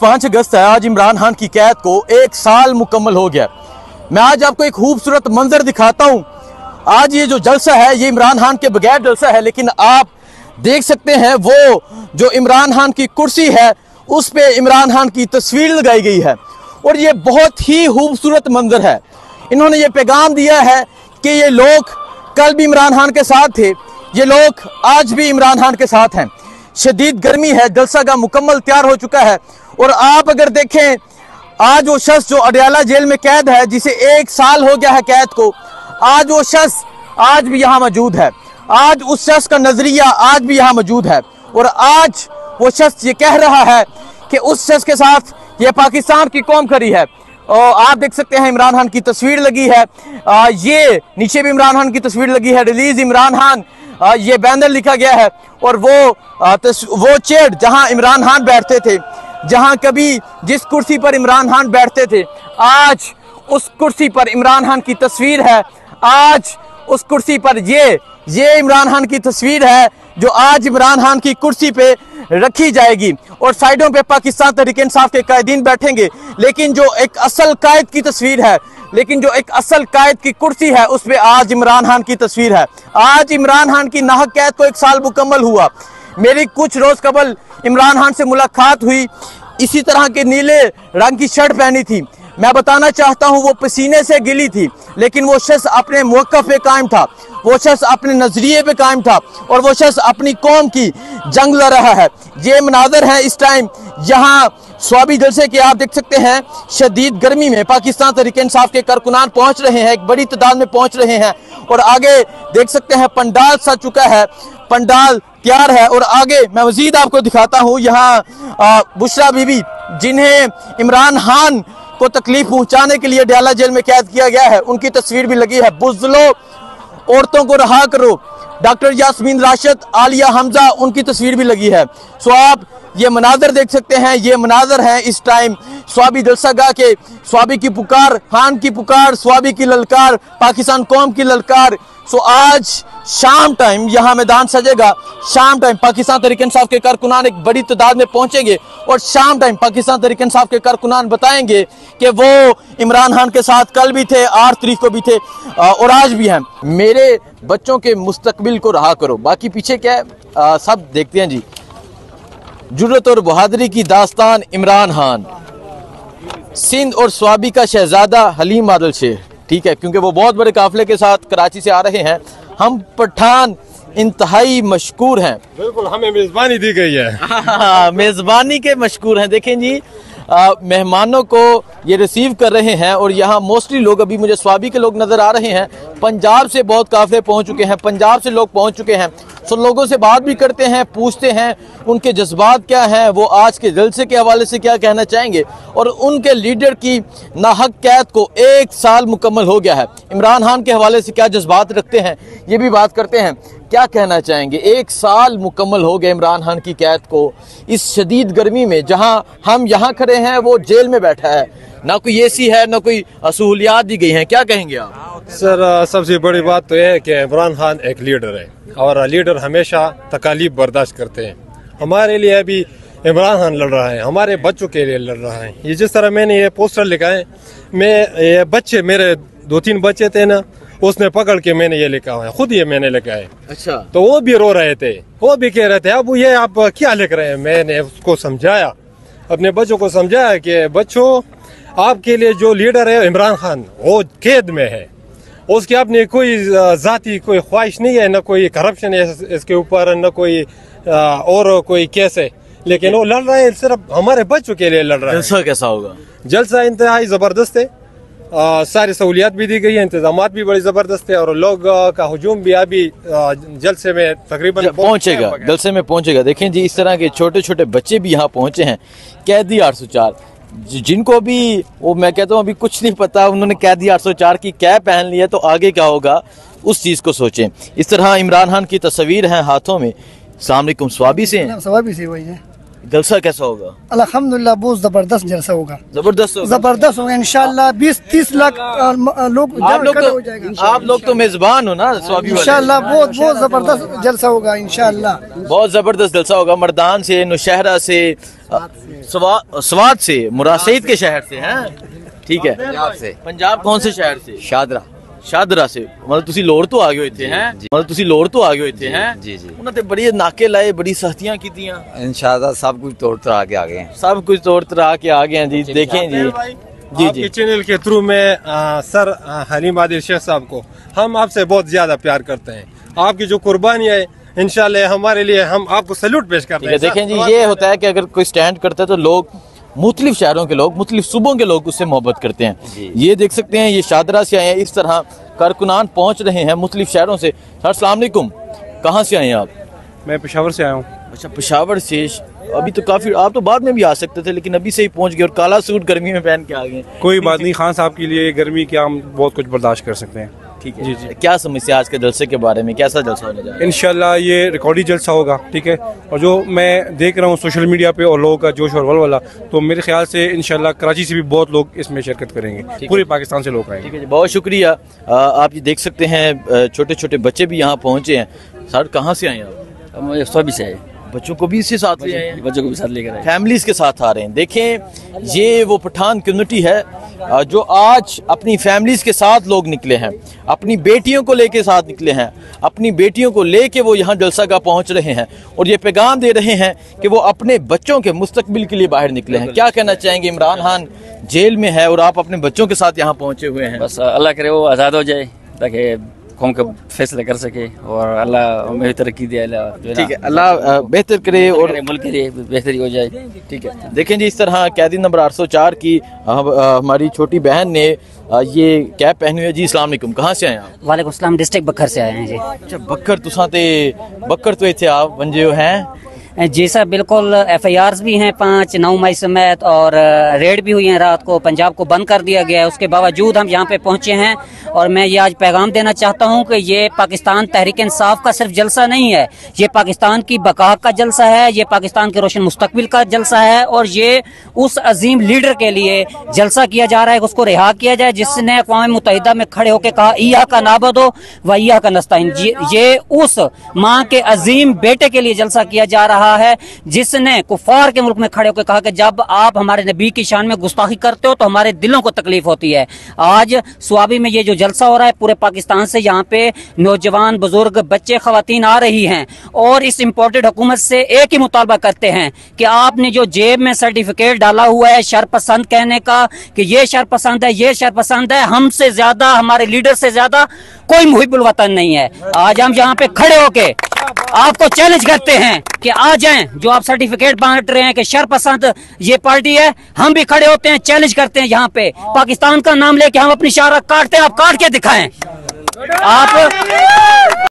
5 अगस्त है। आज इमरान खान की कैद को 1 साल मुकम्मल हो गया। मैं आज आपको एक खूबसूरत मंजर दिखाता हूँ। आज ये जो जलसा है ये इमरान खान के बगैर जलसा है, लेकिन आप देख सकते हैं वो जो इमरान खान की कुर्सी है उस पे इमरान खान की तस्वीर लगाई गई है और ये बहुत ही खूबसूरत मंजर है। इन्होंने ये पैगाम दिया है कि ये लोग कल भी इमरान खान के साथ थे, ये लोग आज भी इमरान खान के साथ हैं। शदीद गर्मी है, जलसा का मुकम्मल तैयार हो चुका है और आप अगर देखें आज वो शख्स जो अडयाला जेल में कैद है, जिसे 1 साल हो गया है कैद को, आज वो शख्स आज भी यहाँ मौजूद है। आज उस शख्स का नजरिया आज भी यहाँ मौजूद है और आज वो शख्स ये कह रहा है कि उस शख्स के साथ ये पाकिस्तान की कौम खड़ी है। और आप देख सकते हैं इमरान खान की तस्वीर लगी है, ये नीचे भी इमरान खान की तस्वीर लगी है, रिलीज इमरान खान ये बैनर लिखा गया है और वो चेयर जहां इमरान खान बैठते थे, जहां कभी जिस कुर्सी पर इमरान खान बैठते थे, आज उस कुर्सी पर इमरान खान की तस्वीर है। आज उस कुर्सी पर ये इमरान खान की तस्वीर है जो आज इमरान खान की कुर्सी पे रखी जाएगी और साइडों पे पाकिस्तान तहरीक-ए-इंसाफ के कायदीन बैठेंगे। लेकिन जो एक असल कायद की तस्वीर है, लेकिन जो एक असल कायद की कुर्सी है उस पे आज इमरान खान की तस्वीर है। आज इमरान खान की नाहक कैद को 1 साल मुकम्मल हुआ। मेरी कुछ रोज कबल इमरान खान से मुलाकात हुई, इसी तरह के नीले रंग की शर्ट पहनी थी। मैं बताना चाहता हूं वो पसीने से गिली थी, लेकिन वो शख्स अपने मौक़िफ़ पे कायम था, वो शख्स अपने नजरिए पे कायम था और वो शख्स अपनी कौम की जंग लड़ रहा है। ये मनाजर है इस टाइम यहाँ स्वाबी जलसे के, आप देख सकते हैं शदीद गर्मी में पाकिस्तान तहरीक-ए-इंसाफ के कारकुनान पहुंच रहे हैं, एक बड़ी तादाद में पहुंच रहे हैं और आगे देख सकते हैं पंडाल सज चुका है, पंडाल तैयार है और आगे मैं मजीद आपको दिखाता हूँ यहाँ बुशरा बीबी, जिन्हें इमरान खान को तकलीफ पहुंचाने के लिए अडयाला जेल में कैद किया गया है, उनकी तस्वीर भी लगी है। बुज़लो, औरतों को रहा करो, डॉक्टर यास्मीन राशिद, आलिया हमजा, उनकी तस्वीर भी लगी है। सो आप ये मनाजर देख सकते हैं, ये मनाजर है इस टाइम स्वाबी जलसागाह के। स्वाबी की पुकार, खान की पुकार, स्वाबी की ललकार, पाकिस्तान कौम की ललकार। सो आज शाम टाइम यहाँ मैदान सजेगा, शाम टाइम पाकिस्तान तहरीक-ए-इंसाफ के कारकुनान एक बड़ी तादाद में पहुंचेंगे और शाम टाइम पाकिस्तान तहरीक-ए-इंसाफ के कारकुनान बताएंगे कि वो इमरान खान के साथ कल भी थे, 8 तारीख को भी थे और आज भी हैं। मेरे बच्चों के मुस्तकबिल को रहा करो, बाकी पीछे क्या है सब देखते हैं जी। जुर्रत और बहादुरी की दास्तान इमरान खान, सिंध और स्वाबी का शहजादा हलीम आदिल शेख, ठीक है, क्योंकि वो बहुत बड़े काफिले के साथ कराची से आ रहे हैं। हम पठान इंतहाई मशकूर हैं, बिल्कुल हमें मेजबानी दी गई है। मेजबानी के मशकूर हैं। देखें जी मेहमानों को ये रिसीव कर रहे हैं और यहाँ मोस्टली लोग, अभी मुझे स्वाबी के लोग नज़र आ रहे हैं, पंजाब से बहुत काफ़िले पहुँच चुके हैं, पंजाब से लोग पहुँच चुके हैं। सो लोगों से बात भी करते हैं, पूछते हैं उनके जज्बात क्या हैं, वो आज के जलसे के हवाले से क्या कहना चाहेंगे और उनके लीडर की नाहक कैद को 1 साल मुकम्मल हो गया है, इमरान खान के हवाले से क्या जज्बात रखते हैं ये भी बात करते हैं, क्या कहना चाहेंगे। 1 साल मुकम्मल हो गया इमरान खान की कैद को इस शदीद गर्मी में। जहां हम यहाँ खड़े हैं वो जेल में बैठा है, ना कोई एसी है, ना कोई सहूलियात दी गई हैं, क्या कहेंगे आप? सर सबसे बड़ी बात तो यह है कि इमरान खान एक लीडर है और लीडर हमेशा तकालीफ बर्दाश्त करते हैं। हमारे लिए अभी इमरान खान लड़ रहा है, हमारे बच्चों के लिए लड़ रहा है। ये जिस तरह मैंने ये पोस्टर लिखा है, ये बच्चे मेरे 2-3 बच्चे थे ना, उसने पकड़ के मैंने ये लिखा हुआ है, खुद ये मैंने लिखा है। अच्छा, तो वो भी रो रहे थे, वो भी कह रहे थे अब ये आप क्या लिख रहे हैं। मैंने उसको समझाया, अपने बच्चों को समझाया कि बच्चों आपके लिए जो लीडर है इमरान खान, वो कैद में है, उसकी अपनी कोई जाती कोई ख्वाहिश नहीं है, न कोई करप्शन है इसके ऊपर, न कोई और कोई केस है, लेकिन वो लड़ रहा है, सिर्फ हमारे बच्चों के लिए लड़ रहा है। जलसा कैसा होगा? जलसा इंतहाई ज़बरदस्त है, सारी सहूलियात भी दी गई है, इंतजामात भी बड़ी ज़बरदस्त है और लोग का हुजूम भी अभी जलसे में तकरीबन पहुंचेगा, जलसे में पहुंचेगा। देखें जी इस तरह के छोटे छोटे बच्चे भी यहाँ पहुंचे हैं। कैदी 804 जिनको भी वो मैं कहता हूँ अभी कुछ नहीं पता, उन्होंने कैदी 804 की कैप पहन ली है, तो आगे क्या होगा उस चीज़ को सोचें। इस तरह इमरान खान की तस्वीर है हाथों में। अस्सलाम वालेकुम, स्वाबी से हैं? स्वाबी से वही है। जलसा कैसा होगा? अल्हम्दुलिल्लाह बहुत जबरदस्त जलसा होगा, जबरदस्त होगा। जबरदस्त होगा इंशाल्लाह। 20-30 लाख लोग आप लोग तो मेजबान हो ना स्वाबी वाले। इंशाल्लाह बहुत जबरदस्त जलसा होगा इंशाल्लाह। बहुत जबरदस्त जलसा होगा। मर्दान से, नौशहरा से, स्वात से, मुरासईद के शहर से हैं, ठीक है। पंजाब कौन से शहर से? शादरा शादरा से। मतलब तुसी लोड़ तो आ गए थे हैं, मतलब तुसी लोड़ तो आ गए थे हैं जी जी। उन्होंने ते बड़ी नाके लाए, बड़ी सख्तियां कीतियां, इंशाल्लाह सब कुछ तोड़ तोड़ के आ गए हैं, सब कुछ तोड़ तड़ा के आ गए हैं जी। देखें जी जी आपके चैनल के थ्रू में सर हलीम आदिल शेख साहब को हम आपसे बहुत ज्यादा प्यार करते हैं। आपकी जो कुर्बानी है इंशाल्लाह हमारे लिए, हम आपको सैल्यूट पेश करते हैं। देखें जी, ये होता है कि अगर कोई स्टैंड करता है तो लोग मुख्तलिफ शहरों के लोग, मुख्तलिफ सूबों के लोग उससे मोहब्बत करते हैं। ये देख सकते हैं, ये शादरा से आए हैं, इस तरह कारकुनान पहुंच रहे हैं मुख्तलिफ शहरों से। सर अस्सलाम वालेकुम, कहाँ से आए हैं आप? मैं पेशावर से आया हूँ। अच्छा, पेशावर से। अभी तो काफी, आप तो बाद में भी आ सकते थे लेकिन अभी से ही पहुंच गए और काला सूट गर्मी में पहन के आ गए। कोई बात नहीं, खान साहब के लिए गर्मी के हम बहुत कुछ बर्दाश्त कर सकते हैं। ठीक है जी जी। क्या समस्या आज के जलसे के बारे में, कैसा जलसा होने जा रहा है? इंशाल्लाह ये रिकॉर्डी जलसा होगा, ठीक है। और जो मैं देख रहा हूँ सोशल मीडिया पे और लोगों का जोश और वलवला, तो मेरे ख्याल से इंशाल्लाह कराची से भी बहुत लोग इसमें शिरकत करेंगे, पूरे पाकिस्तान से लोग आएंगे। ठीक है जी, बहुत शुक्रिया। आप ये देख सकते हैं छोटे छोटे बच्चे भी यहाँ पहुँचे हैं। सर कहाँ से आए हैं आप? हम 120 से आए, बच्चों को भी इसके साथ ले आए हैं, बच्चों को भी साथ लेकर आए, फैमिलीज के साथ आ रहे हैं। देखें, ये वो पठान कम्युनिटी है जो आज अपनी फैमिलीज के साथ लोग निकले हैं, अपनी बेटियों को लेके साथ निकले हैं, अपनी बेटियों को लेके वो यहाँ जलसा गाह पहुँच रहे हैं और ये पैगाम दे रहे हैं कि वो अपने बच्चों के मुस्तकबिल के लिए बाहर निकले हैं। क्या कहना चाहेंगे? इमरान खान जेल में है और आप अपने बच्चों के साथ यहाँ पहुँचे हुए हैं। बस अल्लाह करे वो आज़ाद हो जाए ताकि कौम का फैसला कर सके और अल्लाह हमें तरक्की दे। ठीक है, अल्लाह बेहतर करे और मुल्क के लिए बेहतरी हो जाए। ठीक है। देखें जी, इस तरह कैदी नंबर 804 की हमारी छोटी बहन ने ये कैप पहनी हुई है जी। अस्सलाम वालेकुम, कहाँ से आए आप? वालेकुम सलाम, डिस्ट्रिक्ट बकर से आए हैं जी। अच्छा, बकर तुसा ते बकर तो इतने आप वंजे हो हैं जी सर, बिल्कुल। FIRs भी हैं 5 9 मई समेत और रेड भी हुई हैं। रात को पंजाब को बंद कर दिया गया है, उसके बावजूद हम यहाँ पे पहुँचे हैं और मैं ये आज पैगाम देना चाहता हूँ कि ये पाकिस्तान तहरीक इंसाफ का सिर्फ जलसा नहीं है, ये पाकिस्तान की बका का जलसा है, ये पाकिस्तान के रोशन मुस्तकबिल का जलसा है और ये उस अजीम लीडर के लिए जलसा किया जा रहा है, उसको रिहा किया जाए जिसने अक़वाम मुत्तहिदा में खड़े होकर कहा इया का नाबदो व इया का नस्ताइन। ये उस माँ के अजीम बेटे के लिए जलसा किया जा रहा है जिसने कुफार के मुल्क में खड़े होकर कहा कि जब आप हमारे नबी की शान में गुस्ताखी करते हो तो हमारे दिलों को तकलीफ होती है। आज स्वाबी में ये जो जलसा हो रहा है, पूरे पाकिस्तान से यहाँ पे नौजवान, बुजुर्ग, बच्चे, खवातीन आ रही हैं और इस इम्पोर्टेड हुकूमत से एक ही मुतालबा करते हैं कि आपने जो जेब में सर्टिफिकेट डाला हुआ है शरपसंद कहने का कि ये शरपसंद है, ये शरपसंद है, हमसे ज्यादा, हमारे लीडर से ज्यादा कोई मुहिब्बुल वतन नहीं है। आज हम यहाँ पे खड़े होके आपको चैलेंज करते हैं कि आ जाएं, जो आप सर्टिफिकेट बांट रहे हैं कि शरपसंद ये पार्टी है, हम भी खड़े होते हैं, चैलेंज करते हैं। यहाँ पे पाकिस्तान का नाम लेके हम अपनी शाहरत काटते हैं, आप काट के दिखाएं। आप